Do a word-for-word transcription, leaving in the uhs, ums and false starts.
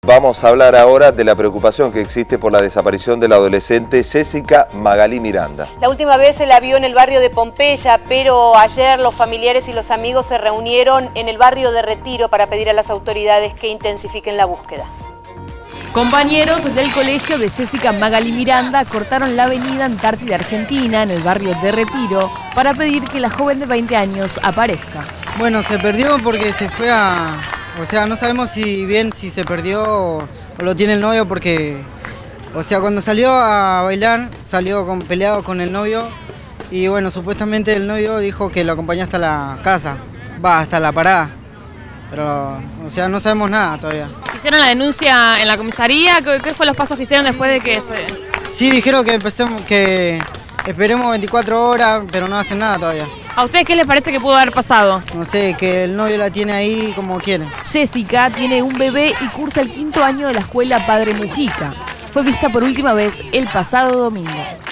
Vamos a hablar ahora de la preocupación que existe por la desaparición de la adolescente Jessica Magalí Miranda. La última vez se la vio en el barrio de Pompeya, pero ayer los familiares y los amigos se reunieron en el barrio de Retiro para pedir a las autoridades que intensifiquen la búsqueda. Compañeros del colegio de Jessica Magalí Miranda cortaron la avenida Antártida Argentina en el barrio de Retiro para pedir que la joven de veinte años aparezca. Bueno, se perdió porque se fue a... O sea, no sabemos si bien si se perdió o, o lo tiene el novio porque... O sea, cuando salió a bailar, salió con, peleado con el novio y bueno, supuestamente el novio dijo que lo acompañó hasta la casa, va, hasta la parada. Pero, o sea, no sabemos nada todavía. ¿Hicieron la denuncia en la comisaría? ¿Qué, qué fue los pasos que hicieron después de que se...? Sí, dijeron que empecemos, que esperemos veinticuatro horas, pero no hacen nada todavía. ¿A ustedes qué les parece que pudo haber pasado? No sé, que el novio la tiene ahí como quiere. Jessica tiene un bebé y cursa el quinto año de la escuela Padre Mujica. Fue vista por última vez el pasado domingo.